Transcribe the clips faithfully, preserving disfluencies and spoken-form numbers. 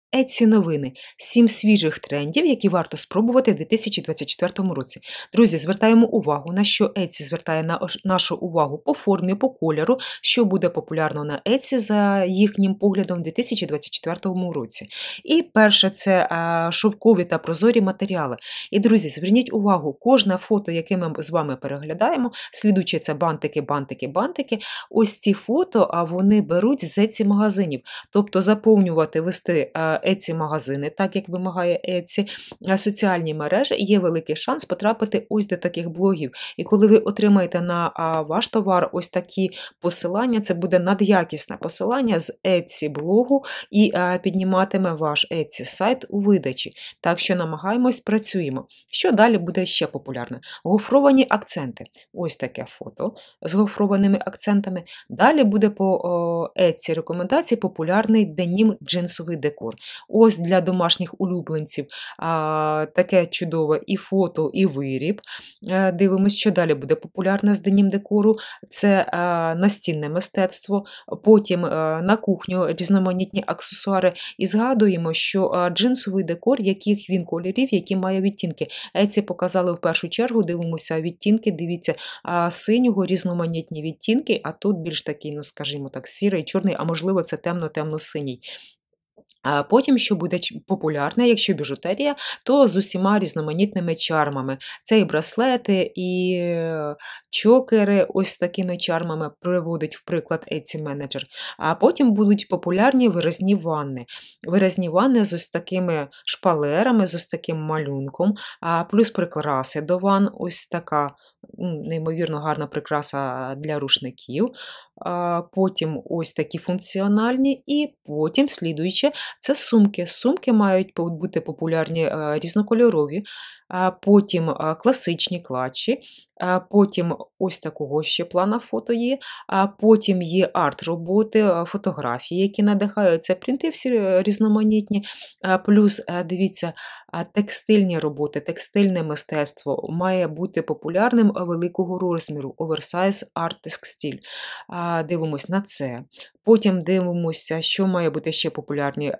Etsy новини. сім свіжих трендів, які варто спробувати в дві тисячі двадцять четвертому році. Друзі, звертаємо увагу, на що Etsy звертає на нашу увагу по формі, по кольору, що буде популярно на Etsy за їхнім поглядом в дві тисячі двадцять четвертому році. І перше – це шовкові та прозорі матеріали. І, друзі, зверніть увагу, кожне фото, яке ми з вами переглядаємо, слідуючи це бантики, бантики, бантики, ось ці фото, а вони беруть з Etsy-магазинів. Тобто заповнювати, вести Etsy-магазини, так як вимагає Etsy, соціальні мережі, є великий шанс потрапити ось до таких блогів. І коли ви отримаєте на ваш товар ось такі посилання, це буде надякісне посилання з Etsy-блогу і підніматиме ваш Etsy-сайт у видачі. Так що намагаємось, працюємо. Що далі буде ще популярне? Гофровані акценти. Ось таке фото з гофрованими акцентами. Далі буде по Etsy рекомендації популярний денім джинсовий декор. Ось для домашніх улюбленців а, таке чудове і фото, і виріб. А, дивимось, що далі буде популярне з денім декору. Це а, настінне мистецтво, потім а, на кухню різноманітні аксесуари. І згадуємо, що а, джинсовий декор, яких він кольорів, які має відтінки. Etsy показали в першу чергу, дивимося відтінки, дивіться, а, синього, різноманітні відтінки, а тут більш такий, ну скажімо так, сірий, чорний, а можливо це темно-темно-синій. А потім, що буде популярне, якщо біжутерія, то з усіма різноманітними чармами. Це і браслети, і чокери ось такими чармами приводить в приклад Etsy менеджер. А потім будуть популярні виразні ванни. Виразні ванни з ось такими шпалерами, з ось таким малюнком, а плюс прикраси до ванн, ось така неймовірно гарна прикраса для рушників, потім ось такі функціональні, і потім, слідуюче, це сумки. Сумки мають бути популярні різнокольорові, потім класичні клатчі, потім ось такого ще плана фото є, потім є арт-роботи, фотографії, які надихають, це принти всі різноманітні, плюс, дивіться, текстильні роботи, текстильне мистецтво має бути популярним великого розміру, oversize art textile. Дивимось на це. Потім дивимося, що має бути ще популярні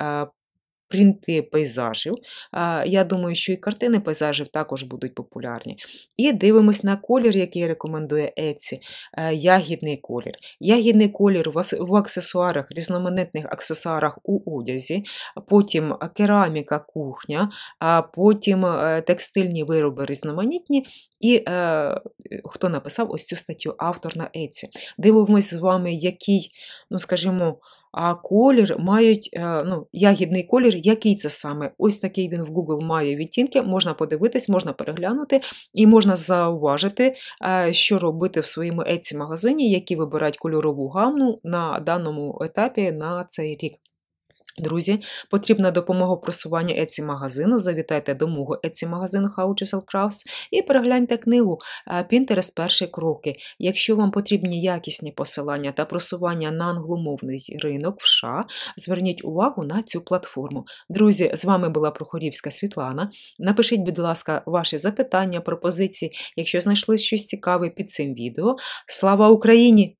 принти пейзажів. Я думаю, що і картини пейзажів також будуть популярні. І дивимось на колір, який рекомендує Etsy. Ягідний колір. Ягідний колір в аксесуарах, різноманітних аксесуарах у одязі, потім кераміка, кухня, потім текстильні вироби різноманітні. І е, хто написав ось цю статтю? Автор на Etsy. Дивимось з вами, який, ну скажімо, а колір мають, ну, ягідний колір, який це саме? Ось такий він в Google має відтінки, можна подивитись, можна переглянути і можна зауважити, що робити в своєму Etsy-магазині, які вибирають кольорову гамму на даному етапі на цей рік. Друзі, потрібна допомога в просуванні Etsy-магазину, завітайте до мого Etsy-магазину How to Sell Crafts і перегляньте книгу Pinterest перші кроки. Якщо вам потрібні якісні посилання та просування на англомовний ринок в США, зверніть увагу на цю платформу. Друзі, з вами була Прохорівська Світлана. Напишіть, будь ласка, ваші запитання, пропозиції, якщо знайшли щось цікаве під цим відео. Слава Україні!